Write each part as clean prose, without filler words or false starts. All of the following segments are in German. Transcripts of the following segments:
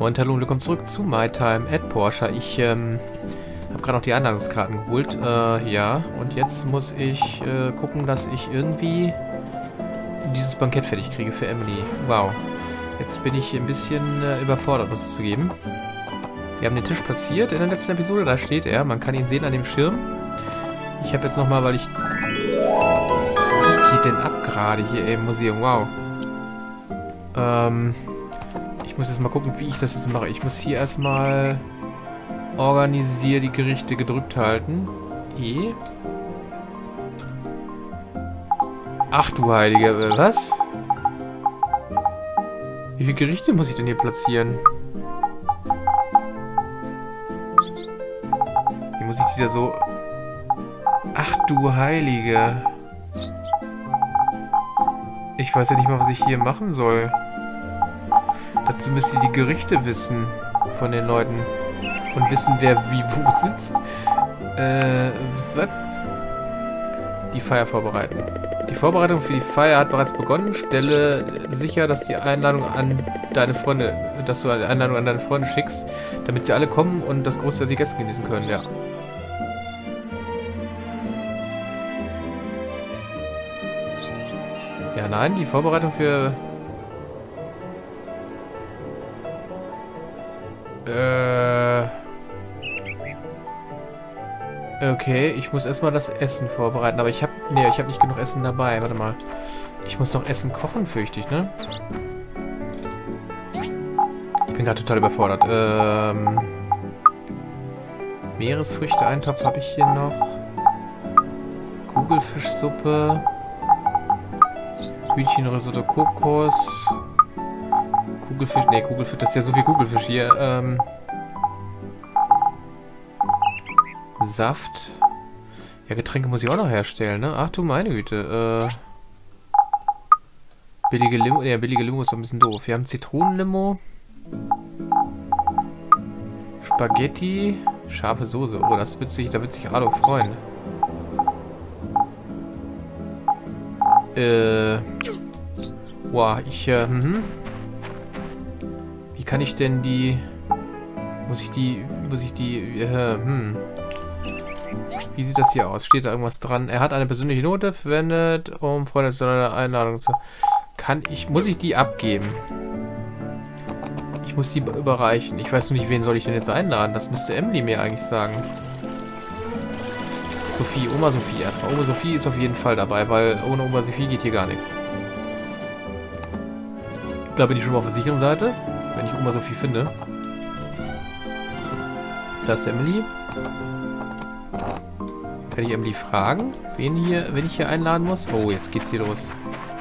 Und hallo und willkommen zurück zu MyTime at Porsche. Ich habe gerade noch die Einladungskarten geholt. Ja, und jetzt muss ich gucken, dass ich irgendwie dieses Bankett fertig kriege für Emily. Wow. Jetzt bin ich ein bisschen überfordert, muss ich zugeben. Wir haben den Tisch platziert in der letzten Episode. Da steht er. Man kann ihn sehen an dem Schirm. Ich habe jetzt nochmal, weil ich... Was geht denn ab gerade hier im Museum? Wow. Ich muss jetzt mal gucken, wie ich das jetzt mache. Ich muss hier erstmal organisiere die Gerichte gedrückt halten. E. Ach du Heilige, was? Wie viele Gerichte muss ich denn hier platzieren? Wie muss ich die da so... Ach du Heilige. Ich weiß ja nicht mal, was ich hier machen soll. Dazu müsst ihr die Gerichte wissen von den Leuten. Und wissen, wer wie wo sitzt. Was? Die Feier vorbereiten. Die Vorbereitung für die Feier hat bereits begonnen. Stelle sicher, dass die Einladung an deine Freunde, dass du eine Einladung an deine Freunde schickst, damit sie alle kommen und das Großteil die Gäste genießen können, ja. Ja, nein, die Vorbereitung für... Okay, ich muss erstmal das Essen vorbereiten, aber ich habe nicht genug Essen dabei. Warte mal. Ich muss noch Essen kochen, fürchte ich, ne? Ich bin gerade total überfordert. Meeresfrüchte-Eintopf habe ich hier noch. Kugelfischsuppe. Hühnchenrisotto Kokos. Kugelfisch, ne, Kugelfisch, das ist ja so viel Kugelfisch hier. Saft. Ja, Getränke muss ich auch noch herstellen, ne? Ach du meine Güte. Billige Limo. Ja, billige Limo ist doch ein bisschen doof. Wir haben Zitronenlimo. Spaghetti. Scharfe Soße. Oh, da wird sich Ado freuen. Wow, Wie kann ich denn die... Wie sieht das hier aus? Steht da irgendwas dran? Er hat eine persönliche Note verwendet, um Freunde zu einer Einladung zu... Muss ich die abgeben? Ich muss die überreichen. Ich weiß nur nicht, wen soll ich denn jetzt einladen? Das müsste Emily mir eigentlich sagen. Sophie, Oma Sophie erstmal. Oma Sophie ist auf jeden Fall dabei, weil ohne Oma Sophie geht hier gar nichts. Da bin ich schon mal auf der sicheren Seite, wenn ich Oma Sophie finde. Da ist Emily. Kann ich Emily fragen, wen ich hier einladen muss? Oh, jetzt geht's hier los.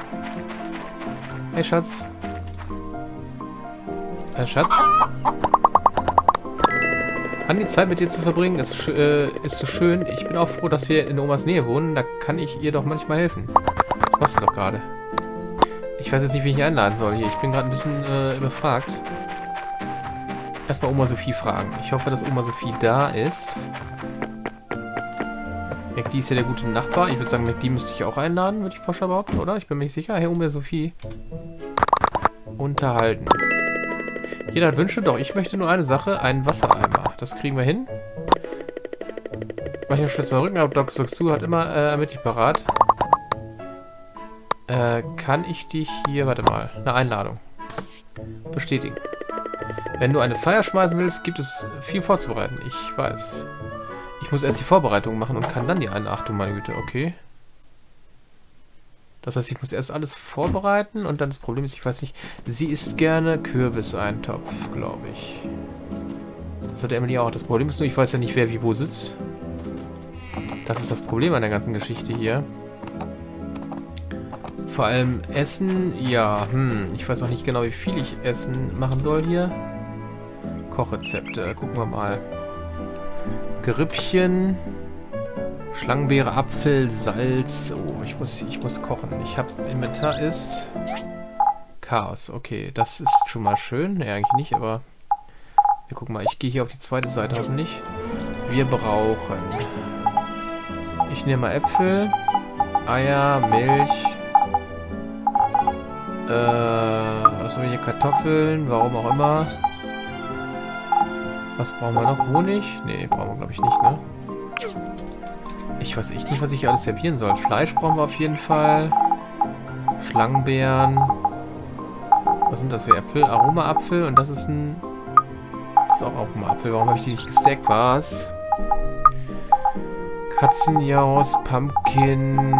Hey, Schatz. Schatz? An die Zeit mit dir zu verbringen ist so schön. Ich bin auch froh, dass wir in Omas Nähe wohnen. Da kann ich ihr doch manchmal helfen. Das machst du doch gerade. Ich weiß jetzt nicht, wen ich einladen soll hier. Ich bin gerade ein bisschen überfragt. Erstmal Oma Sophie fragen. Ich hoffe, dass Oma Sophie da ist. McD ist ja der gute Nachbar. Ich würde sagen, McD müsste ich auch einladen, würde ich pauschal behaupten, oder? Ich bin mir nicht sicher. Hey, Oma Sophie. Unterhalten. Jeder hat Wünsche, doch ich möchte nur eine Sache, einen Wassereimer. Das kriegen wir hin. Manchmal schwitzt mein Rücken, aber Dr. Su hat immer mittig parat. Kann ich dich hier... Warte mal. Eine Einladung. Bestätigen. Wenn du eine Feier schmeißen willst, gibt es viel vorzubereiten. Ich weiß. Ich muss erst die Vorbereitung machen und kann dann die Einladung. Ach du meine Güte, okay. Das heißt, ich muss erst alles vorbereiten und dann das Problem ist, ich weiß nicht, sie isst gerne Kürbiseintopf, glaube ich. Das hat Emily auch. Das Problem ist nur, ich weiß ja nicht, wer wie wo sitzt. Das ist das Problem an der ganzen Geschichte hier. Vor allem Essen, ja, ich weiß auch nicht genau, wie viel ich Essen machen soll hier. Kochrezepte, gucken wir mal. Gerippchen, Schlangenbeere, Apfel, Salz. Oh, ich muss kochen. Ich habe Inventar ist Chaos. Okay, das ist schon mal schön. Ne, eigentlich nicht, aber wir gucken mal. Ich gehe hier auf die zweite Seite hoffentlich. Wir brauchen... Ich nehme mal Äpfel, Eier, Milch, was haben wir hier? Kartoffeln, warum auch immer. Was brauchen wir noch? Honig? Nee, brauchen wir glaube ich nicht, ne? Ich weiß echt nicht, was ich hier alles servieren soll. Fleisch brauchen wir auf jeden Fall. Schlangenbeeren. Was sind das für Äpfel? Aromaapfel und das ist ein... Das ist auch Aromaapfel. Warum habe ich die nicht gestackt? Was? Katzenjaus, Pumpkin...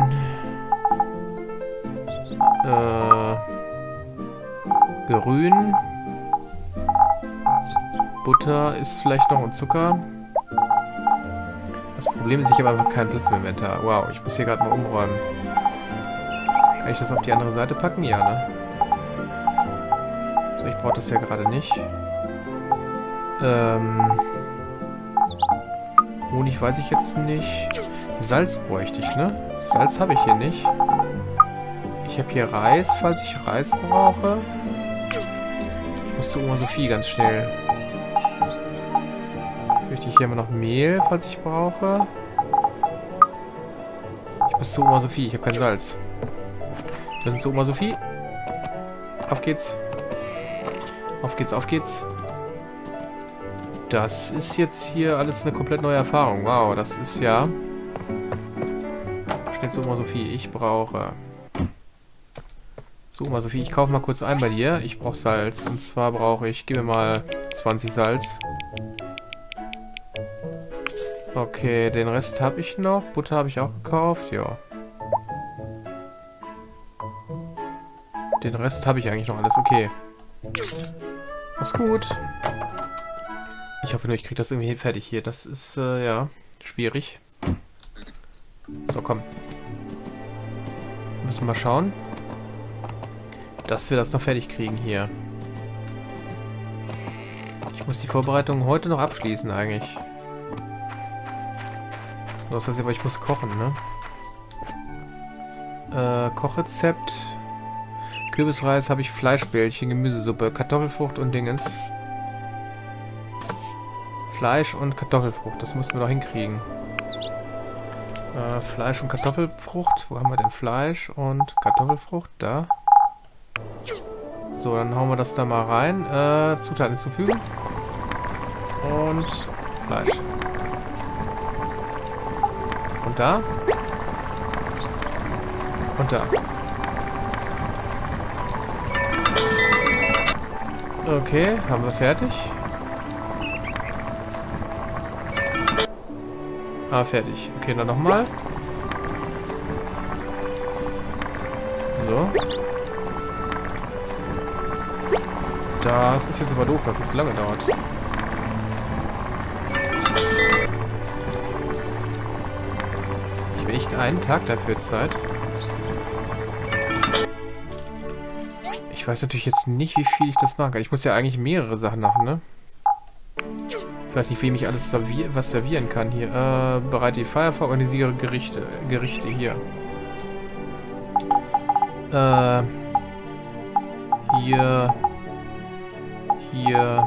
Grün. Butter ist vielleicht noch und Zucker. Das Problem ist, ich habe einfach keinen Platz im Inventar. Wow, ich muss hier gerade mal umräumen. Kann ich das auf die andere Seite packen? Ja, ne? So, ich brauche das ja gerade nicht. Honig weiß ich jetzt nicht. Salz bräuchte ich, ne? Salz habe ich hier nicht. Ich habe hier Reis, falls ich Reis brauche. Ich muss zu Oma Sophie ganz schnell. Fürchte ich hier immer noch Mehl, falls ich brauche. Ich muss zu Oma Sophie, ich habe kein Salz. Wir sind zu Oma Sophie. Auf geht's. Auf geht's, auf geht's. Das ist jetzt hier alles eine komplett neue Erfahrung. Wow, das ist ja... Schnell zu Oma Sophie, ich brauche... So, Oma Sophie, ich kaufe mal kurz ein bei dir. Ich brauche Salz. Und zwar brauche ich... Gib mir mal 20 Salz. Okay, den Rest habe ich noch. Butter habe ich auch gekauft. Ja. Den Rest habe ich eigentlich noch alles. Okay. Mach's gut. Ich hoffe nur, ich kriege das irgendwie fertig hier. Das ist, ja, schwierig. So, komm. Müssen wir mal schauen, dass wir das noch fertig kriegen hier. Ich muss die Vorbereitung heute noch abschließen eigentlich. Das heißt aber, ich muss kochen, ne? Kochrezept. Kürbisreis habe ich, Fleischbällchen, Gemüsesuppe, Kartoffelfrucht und Dingens. Fleisch und Kartoffelfrucht, das müssen wir doch hinkriegen. Fleisch und Kartoffelfrucht. Wo haben wir denn Fleisch und Kartoffelfrucht? Da. So, dann hauen wir das da mal rein. Zutaten hinzufügen. Und Fleisch. Und da. Und da. Okay, haben wir fertig. Ah, fertig. Okay, dann nochmal. So. Das ist jetzt aber doof, dass es lange dauert. Ich habe echt einen Tag dafür Zeit. Ich weiß natürlich jetzt nicht, wie viel ich das machen kann. Ich muss ja eigentlich mehrere Sachen machen, ne? Ich weiß nicht, wem ich alles was servieren kann hier. Bereite die Feier vor, organisiere Gerichte hier. Hier.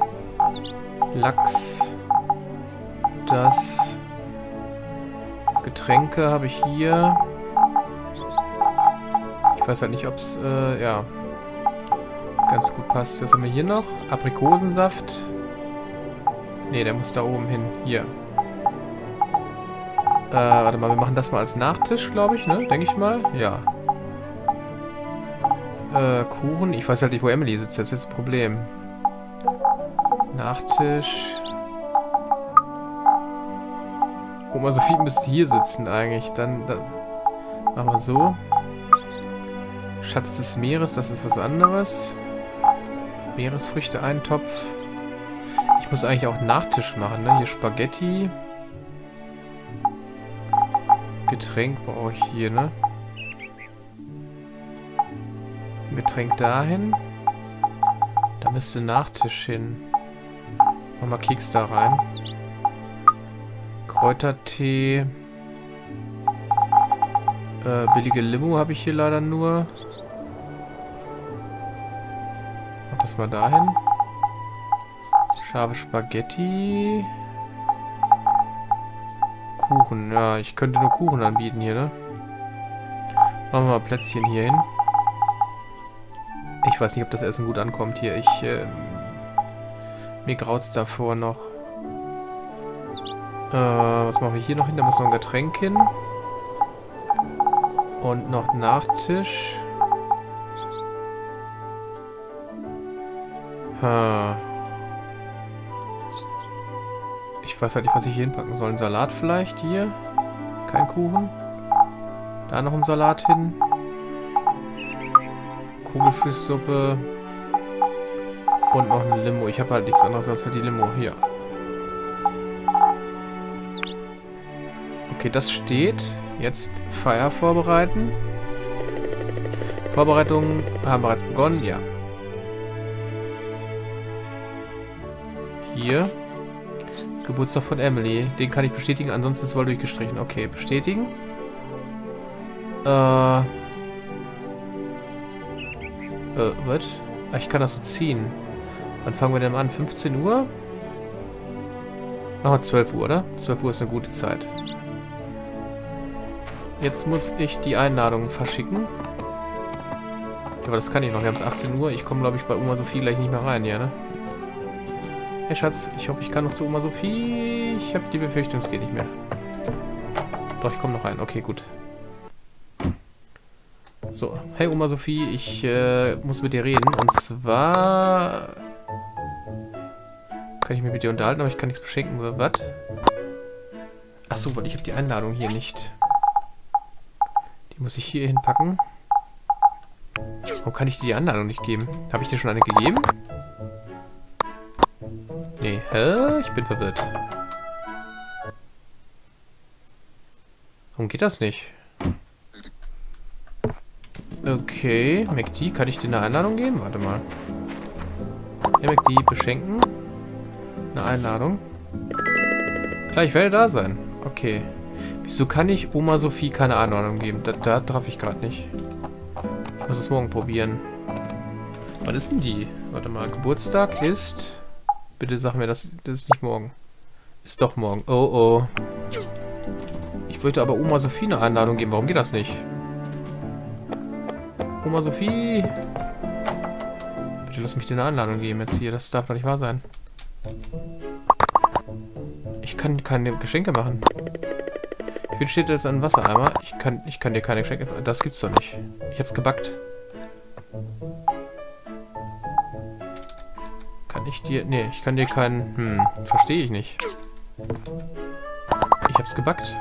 Lachs. Das. Getränke habe ich hier. Ich weiß halt nicht, ob es, ja, ganz gut passt. Was haben wir hier noch? Aprikosensaft. Ne, der muss da oben hin. Hier. Warte mal, wir machen das mal als Nachtisch, glaube ich, ne? Denke ich mal. Ja. Kuchen. Ich weiß halt nicht, wo Emily sitzt. Das ist jetzt ein Problem. Nachtisch. Oma Sophie müsste hier sitzen eigentlich. Dann machen wir so. Schatz des Meeres, das ist was anderes. Meeresfrüchte, Eintopf. Ich muss eigentlich auch Nachtisch machen, ne? Hier Spaghetti. Getränk brauche ich hier, ne? Ein Getränk dahin. Da müsste Nachtisch hin. Machen wir Keks da rein. Kräutertee. Billige Limo habe ich hier leider nur. Mach das mal dahin. Scharfe Spaghetti. Kuchen. Ja, ich könnte nur Kuchen anbieten hier, ne? Machen wir mal Plätzchen hier hin. Ich weiß nicht, ob das Essen gut ankommt hier. Mir graut's davor noch. Was machen wir hier noch hin? Da muss noch ein Getränk hin. Und noch Nachtisch. Ich weiß halt nicht, was ich hier hinpacken soll. Ein Salat vielleicht hier? Kein Kuchen. Da noch ein Salat hin. Kugelfischsuppe. Und noch ein Limo. Ich habe halt nichts anderes als die Limo. Hier. Okay, das steht. Jetzt Feier vorbereiten. Vorbereitungen haben bereits begonnen. Ja. Hier. Geburtstag von Emily. Den kann ich bestätigen. Ansonsten ist es wohl durchgestrichen. Okay, bestätigen. Was? Ah, ich kann das so ziehen. Wann fangen wir denn an? 15 Uhr? Machen wir 12 Uhr, oder? 12 Uhr ist eine gute Zeit. Jetzt muss ich die Einladung verschicken. Ja, aber das kann ich noch. Wir haben es 18 Uhr. Ich komme, glaube ich, bei Oma Sophie gleich nicht mehr rein hier, ne? Hey, Schatz. Ich hoffe, ich kann noch zu Oma Sophie. Ich habe die Befürchtung, es geht nicht mehr. Doch, ich komme noch rein. Okay, gut. So. Hey, Oma Sophie. Ich muss mit dir reden. Und zwar... Kann ich mich mit dir unterhalten, aber ich kann nichts beschenken. Was? Achso, weil ich habe die Einladung hier nicht. Die muss ich hier hinpacken. Warum kann ich dir die Einladung nicht geben? Habe ich dir schon eine gegeben? Nee, hä? Ich bin verwirrt. Warum geht das nicht? Okay, McD, kann ich dir eine Einladung geben? Warte mal. Hey McD, beschenken. Eine Einladung. Klar, ich werde da sein. Okay. Wieso kann ich Oma Sophie keine Einladung geben? Da traf ich gerade nicht. Ich muss es morgen probieren. Wann ist denn die? Warte mal, Geburtstag ist... Bitte sag mir, das ist nicht morgen. Ist doch morgen. Oh, oh. Ich wollte aber Oma Sophie eine Einladung geben. Warum geht das nicht? Oma Sophie! Bitte lass mich dir eine Einladung geben jetzt hier. Das darf doch nicht wahr sein. Ich kann keine Geschenke machen. Wie viel steht jetzt an Wassereimer? Ich kann dir keine Geschenke machen. Das gibt's doch nicht. Ich hab's gebackt. Kann ich dir... Nee, ich kann dir keinen... verstehe ich nicht. Ich hab's gebackt.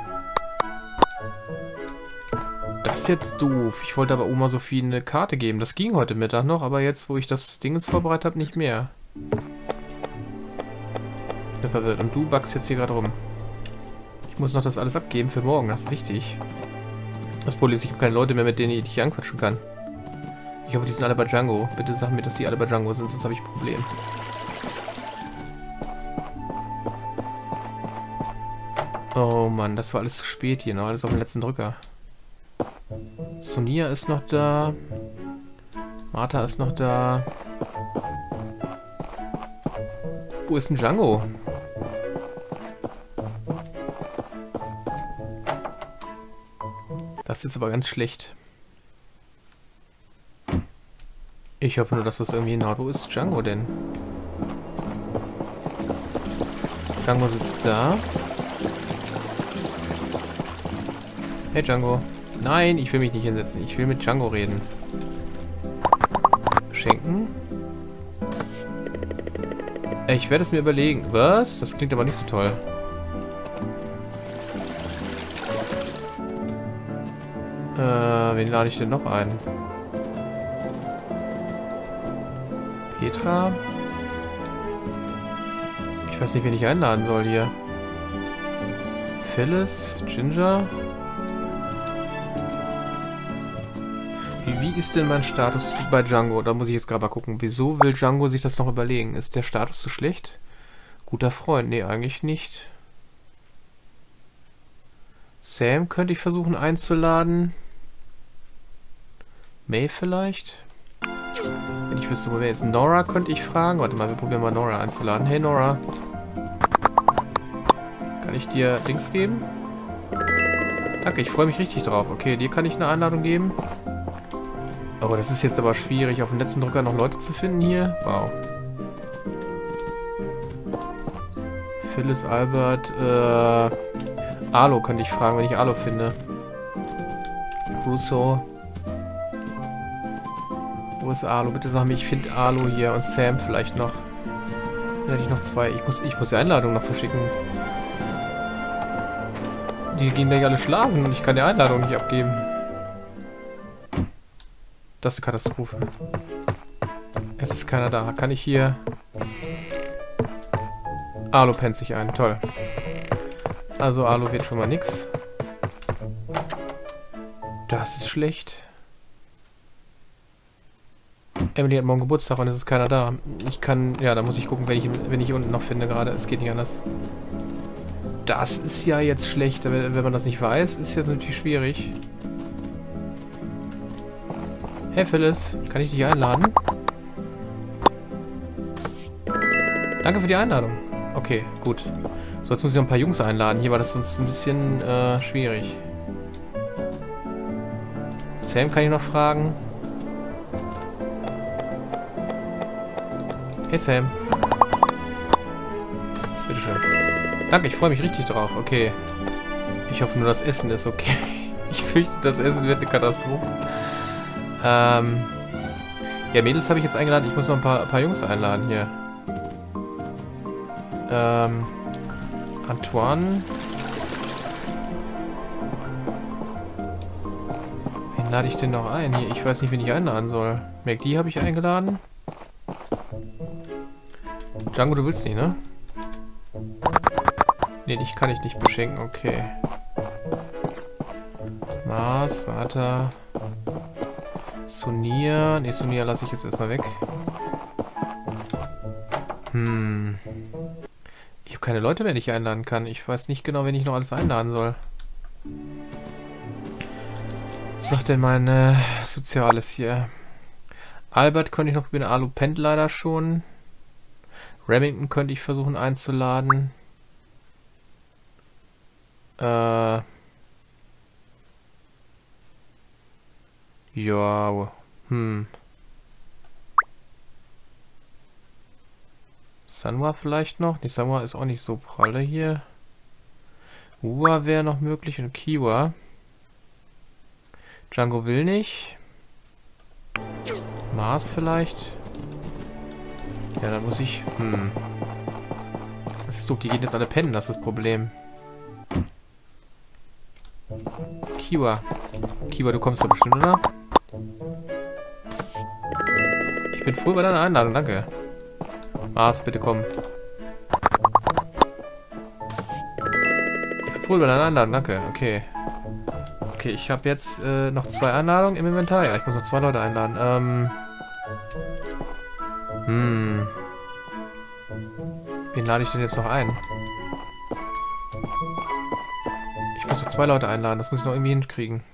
Das ist jetzt doof. Ich wollte aber Oma Sophie eine Karte geben. Das ging heute Mittag noch, aber jetzt, wo ich das Ding vorbereitet habe, nicht mehr. Ich bin verwirrt. Und du backst jetzt hier gerade rum. Ich muss noch das alles abgeben für morgen. Das ist wichtig. Das Problem ist, ich habe keine Leute mehr, mit denen ich dich anquatschen kann. Ich hoffe, die sind alle bei Django. Bitte sag mir, dass die alle bei Django sind, sonst habe ich ein Problem. Oh Mann, das war alles zu spät hier noch. Alles auf dem letzten Drücker. Sonia ist noch da. Martha ist noch da. Wo ist denn Django? Das ist jetzt aber ganz schlecht. Ich hoffe nur, dass das irgendwie ein Auto ist. Django denn? Django sitzt da. Hey Django. Nein, ich will mich nicht hinsetzen. Ich will mit Django reden. Beschenken. Ich werde es mir überlegen. Was? Das klingt aber nicht so toll. Wen lade ich denn noch ein? Petra? Ich weiß nicht, wen ich einladen soll hier. Phyllis? Ginger? Wie ist denn mein Status bei Django? Da muss ich jetzt gerade mal gucken. Wieso will Django sich das noch überlegen? Ist der Status zu schlecht? Guter Freund? Nee, eigentlich nicht. Sam könnte ich versuchen einzuladen. May vielleicht? Wenn ich wüsste, wo wer ist. Nora könnte ich fragen. Warte mal, wir probieren mal Nora einzuladen. Hey Nora. Kann ich dir Dings geben? Danke, ich freue mich richtig drauf. Okay, dir kann ich eine Einladung geben. Oh, das ist jetzt aber schwierig, auf dem letzten Drücker noch Leute zu finden hier. Wow. Phyllis, Albert, Arlo könnte ich fragen, wenn ich Arlo finde. Russo. Wo ist Arlo? Bitte sag mir, ich finde Arlo hier und Sam vielleicht noch. Dann hätte ich noch 2. Ich muss die Einladung noch verschicken. Die gehen gleich alle schlafen und ich kann die Einladung nicht abgeben. Das ist eine Katastrophe. Es ist keiner da. Kann ich hier... Arlo pennt sich ein. Toll. Also Arlo wird schon mal nix. Das ist schlecht. Emily hat morgen Geburtstag und es ist keiner da. Ich kann... Ja, da muss ich gucken, wenn ich unten noch finde gerade. Es geht nicht anders. Das ist ja jetzt schlecht. Wenn man das nicht weiß, ist jetzt natürlich schwierig. Hey Phyllis, kann ich dich einladen? Danke für die Einladung. Okay, gut. So, jetzt muss ich noch ein paar Jungs einladen. Hier war das sonst ein bisschen schwierig. Sam kann ich noch fragen. Hey Sam. Bitteschön. Danke, ich freue mich richtig drauf. Okay. Ich hoffe nur, das Essen ist okay. Ich fürchte, das Essen wird eine Katastrophe. Ja, Mädels habe ich jetzt eingeladen. Ich muss noch ein paar Jungs einladen hier. Antoine. Wen lade ich denn noch ein? Hier, ich weiß nicht, wen ich einladen soll. McD habe ich eingeladen. Django, du willst nicht, ne? Ne, dich kann ich nicht beschenken, okay. Mars, warte. Sonia. Ne, Sonia lasse ich jetzt erstmal weg. Ich habe keine Leute mehr, die ich einladen kann. Ich weiß nicht genau, wen ich noch alles einladen soll. Was sagt denn mein Soziales hier? Albert könnte ich noch probieren. Arlo pennt leider schon. Remington könnte ich versuchen einzuladen. Ja. Sanwa vielleicht noch? Die Sanwa ist auch nicht so pralle hier. Ua wäre noch möglich und Kiwa. Django will nicht. Mars vielleicht. Ja, dann muss ich... Das ist doof, die gehen jetzt alle pennen, das ist das Problem. Kiwa. Kiwa, du kommst doch bestimmt, oder? Ich bin froh über deine Einladung, danke. Mars, bitte komm. Ich bin froh über deine Einladung, danke. Okay. Okay, ich habe jetzt noch 2 Einladungen im Inventar. Ja, ich muss noch 2 Leute einladen. Wen lade ich denn jetzt noch ein? Ich muss noch 2 Leute einladen. Das muss ich noch irgendwie hinkriegen.